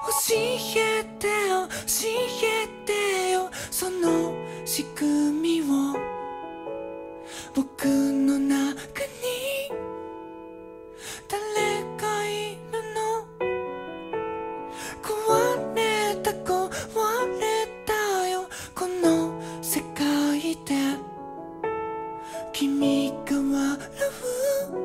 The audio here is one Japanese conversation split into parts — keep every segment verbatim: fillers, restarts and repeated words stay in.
教えてよ教えてよその仕組みを僕の中に誰がいるの壊れた壊れたよこの世界で君が笑う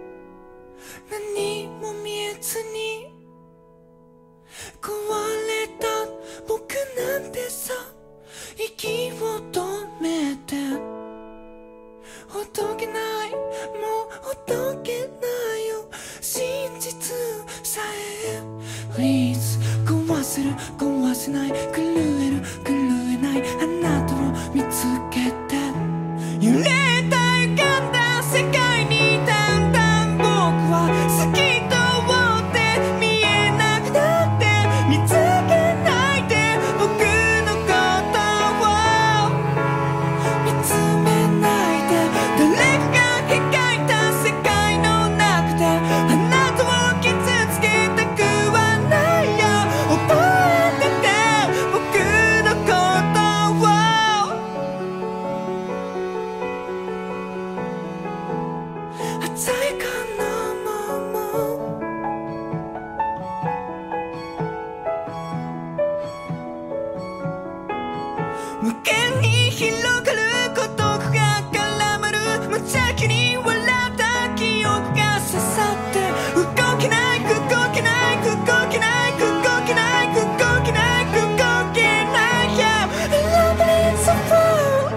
何も見えずに壊れた僕なんてさ息を止めてほどけないもうほどけないよ真実さえ Please 壊せる壊せない狂える狂えないあなたを見つけて揺れた歪んだ世界にだんだん僕は透き通って見えなくなって見つけないで僕のことを見つめないで誰かが描いた世界の中であなたを傷つけたくはないよ覚えてて僕のことを鮮やかなまま無限に広がる孤独が絡まる無邪気に笑った記憶が刺さって動けない動けない動けない動けない動けない動けない Yeah, I love it so far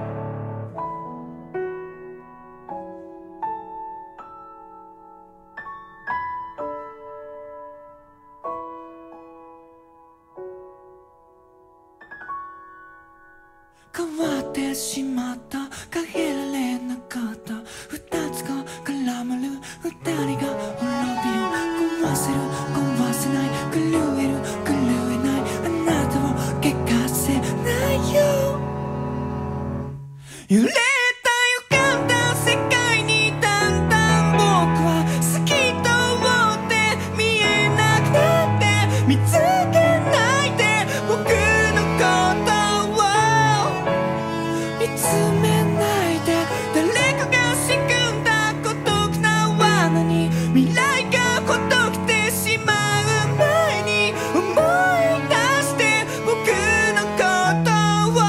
変わってしまった変えられなかった二つが絡まる二人が滅びる壊せる壊せない狂える狂えないあなたを怪我せないよ揺れた歪んだ世界にだんだん僕は透き通って見えなくなって見つけないで僕のことを見つめないで誰かが仕組んだ孤独な罠に未来がほどけてしまう前に思い出して僕のことを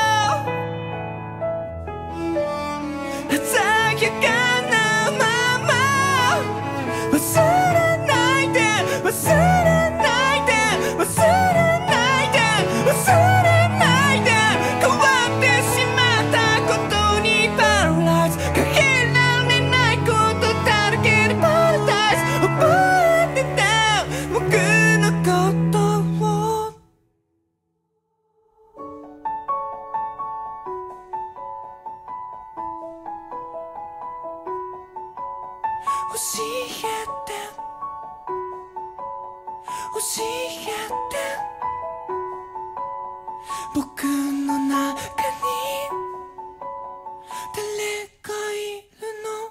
鮮やかなまま忘れないで忘れないで忘れないで忘れないで変わってしまったことにパラライズかけられないことだらけでパラダイス覚えてて僕のことを教えて教えて僕の中に誰がいるの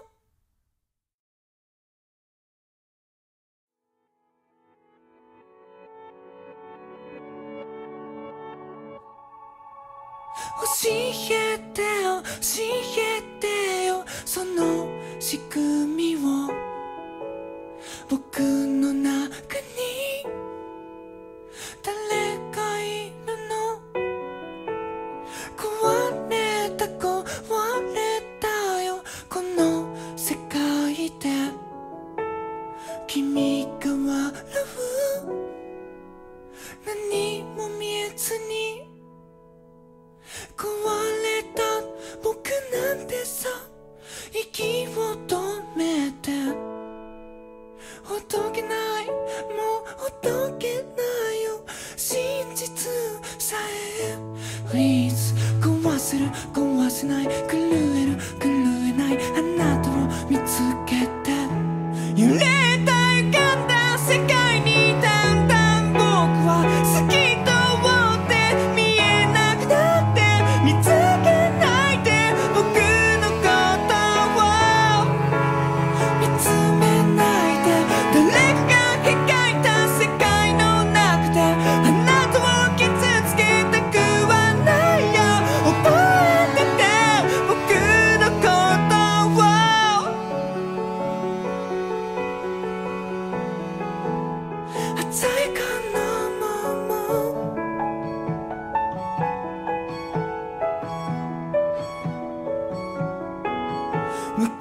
教えてよ教えてよその仕組みを僕の中に誰がいるの壊れた壊れたよこの世界で君が笑う何も見えずに壊れた僕なんてさ息を止めてほど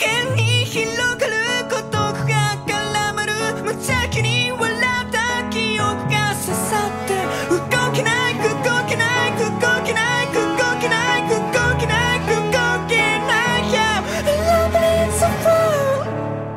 限に広がる孤独が絡まる無邪気に笑った記憶が刺さって動けない動けない動けない動けない動けない動けない Yeah, love is so far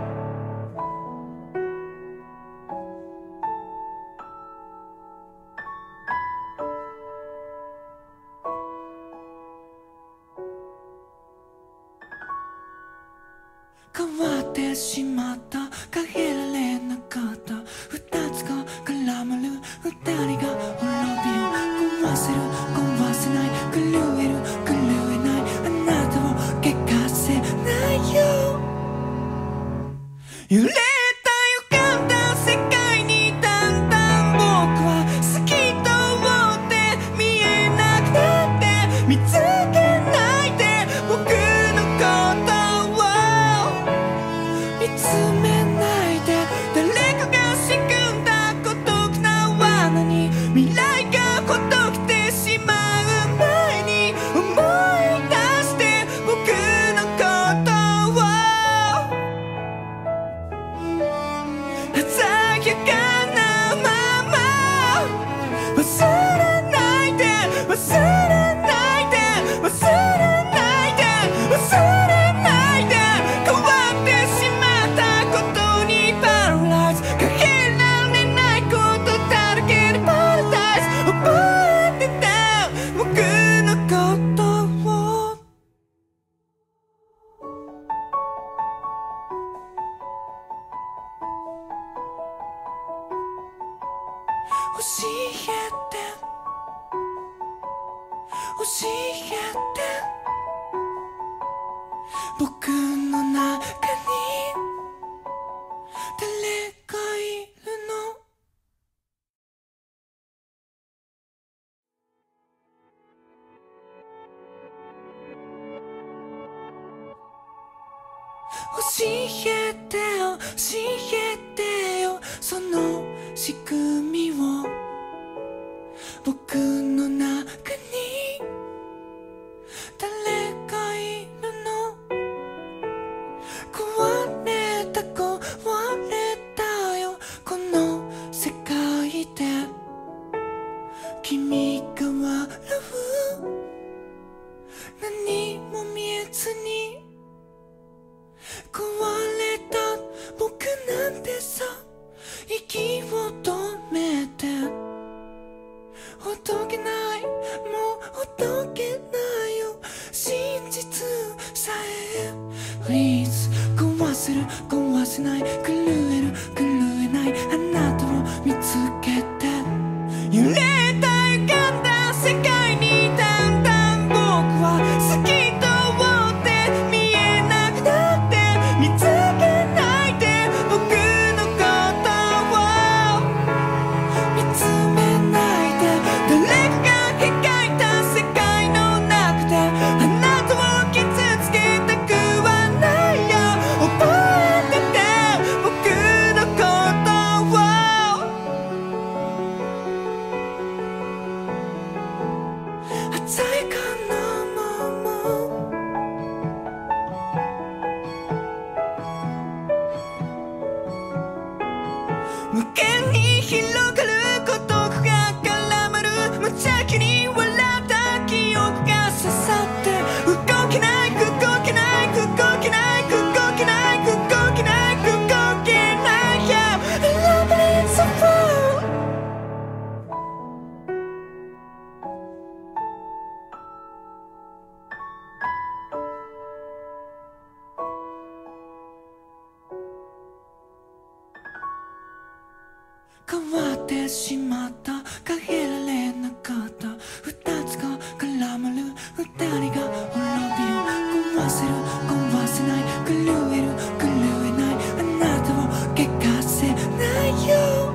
変わってしまった限られなかった二つが絡まる二人が滅びる壊せる壊せない狂える狂えないあなたを怪我せないよ揺れた歪んだ世界にだんだん僕は好きと思って見えなくなって見つけないで僕のことを見つめないで誰かが仕組んだ孤独な罠に未来がほどけてしまう前に思い出して僕のことを鮮やかなまま忘れないで忘れないで忘れないで忘れないで変わってしまったことにパラライズかけられないことだらけでパラダイス覚えてた僕のことを教えて教えて僕の中に誰がいるの教えてよ教えてよその仕組みを僕の中に誰がいるの壊れた壊れたよこの世界で君が笑う何も見えずに壊れた僕なんてさ息を止めてほどけないもうほどけないよ真実さえ Please 壊せる壊せない狂える狂えないあなたを見つけて揺れた歪んだ世界にだんだん僕は好きと思って見えなくなって見つけないで僕のことを見つめないで誰かが描いた世界の中であなたを傷つけたくはないよ覚えてて僕のことを鮮やかなまま無限に広がる孤独が絡まる無邪気に笑った記憶が刺さって動けない動けない動けない動けない動けない動けない Yeah, love is so far 変わってしまった限られなかった二つが絡まる二人が滅びる壊せる壊せない狂える狂えないあなたを怪我せないよ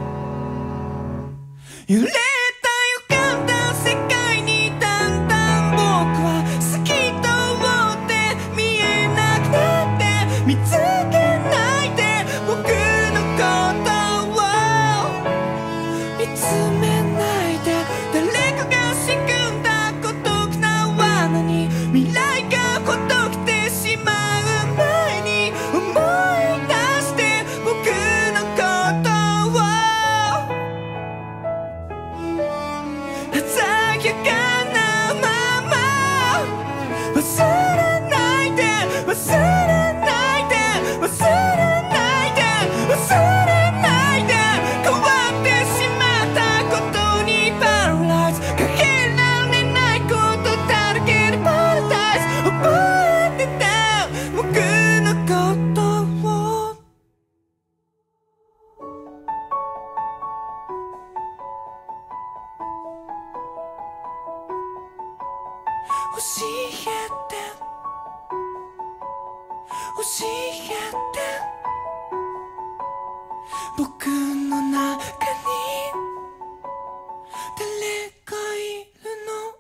揺れた歪んだ世界にだんだん僕は好きと思って見えなくなって見つけないで僕のことを見つめないで誰かが仕組んだ孤独な罠に未来がほどけてしまう前にて僕の中に誰かいるの。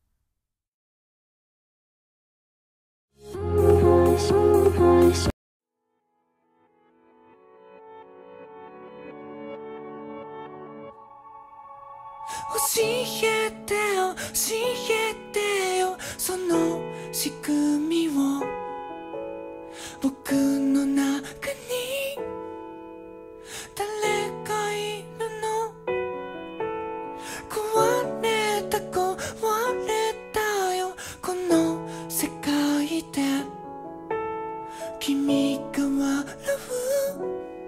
教えてよ教えてよその仕組みを。僕の中に誰かいるの。壊れた壊れたよこの世界で。君が笑う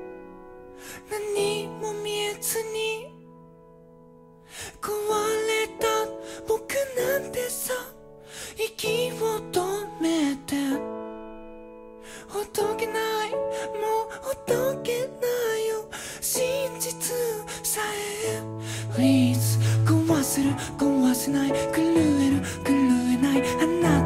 何も見えずに壊れた僕なんてさ息を止めてほどけないもうほどけないよ真実さえ Please 壊せる壊せない狂える狂えないあなた